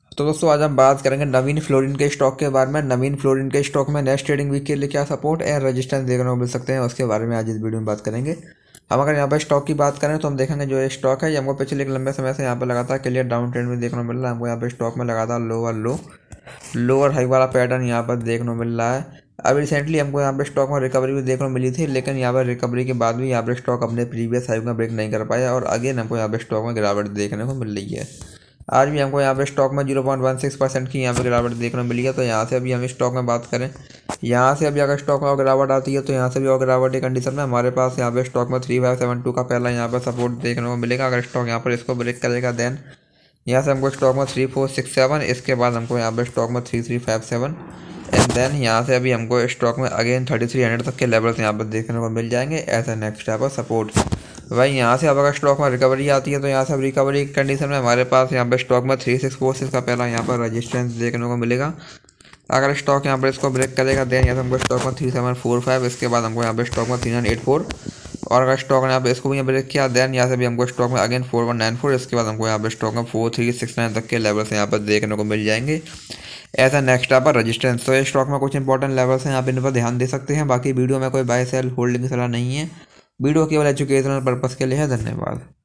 तो दोस्तों आज हम बात करेंगे नवीन फ्लोरिन के स्टॉक के बारे में। नवीन फ्लोरिन के स्टॉक में नेक्स्ट ट्रेडिंग वीक के लिए क्या सपोर्ट एंड रेजिस्टेंस देखने को मिल सकते हैं, उसके बारे में आज इस वीडियो में बात करेंगे। हम अगर यहाँ पर स्टॉक की बात करें तो हम देखेंगे जो ये स्टॉक है ये हमको पिछले एक लंबे समय से यहाँ पर लगातार क्लियर डाउन ट्रेंड में देखने को मिल रहा है। हमको यहाँ पर स्टॉक में लगातार लोअर हाई वाला पैटर्न यहाँ पर देखने को मिल रहा है। अब रिसेंटली हमको यहाँ पे स्टॉक में रिकवरी भी देखने को मिली थी, लेकिन यहाँ पर रिकवरी के बाद भी यहाँ पर स्टॉक अपने प्रीवियस हाई का ब्रेक नहीं कर पाया और अगेन हमको यहाँ पे स्टॉक में गिरावट देखने को मिल रही है। आज भी हमको यहाँ पे स्टॉक में 0.16% की यहाँ पे गिरावट देखने को मिली है। तो यहाँ से अभी हम स्टॉक में बात करें, यहाँ से अभी अगर स्टॉक में और गिरावट आती है तो यहाँ से भी और गिरावट की कंडीशन में हमारे पास यहाँ पे स्टॉक में 3572 का पहला यहाँ पर सपोर्ट देखने को मिलेगा। अगर स्टॉक यहाँ पर इसको ब्रेक करेगा देन यहाँ से हमको स्टॉक में 3467, इसके बाद हमको यहाँ पे स्टॉक में 3357 एंड देन यहाँ से अभी हमको स्टॉक में अगेन 3300 तक के लेवल्स यहाँ पर देखने को मिल जाएंगे ऐसा नेक्स्ट टाइप ऑफ सपोर्ट। भाई यहाँ से अब अगर स्टॉक में रिकवरी आती है तो यहाँ से अब रिकवरी की कंडीशन में हमारे पास यहाँ पे स्टॉक में 3646 का पहला यहाँ पर रेजिस्टेंस देखने को मिलेगा। अगर स्टॉक यहाँ पर इसको ब्रेक करेगा देन यहाँ से हमको स्टॉक में 3745, इसके बाद हमको यहाँ पे स्टॉक में 3984 और अगर स्टॉक ने यहाँ पे इसको भी ब्रेक किया देन यहाँ से भी हमको स्टॉक में अगेन 4194, इसके बाद हमको यहाँ पे स्टॉक में 4369 तक के लेवल्स यहाँ पर देखने को मिल जाएंगे ऐसा नेक्स्ट पर रजिस्टेंस। तो ये स्टॉक में कुछ इंपॉर्टेंट लेवल्स हैं, आप इन पर ध्यान दे सकते हैं। बाकी वीडियो में कोई बाय सेल होल्डिंग की सलाह नहीं है, वीडियो केवल एजुकेशनल पर्पज़ के लिए है। धन्यवाद।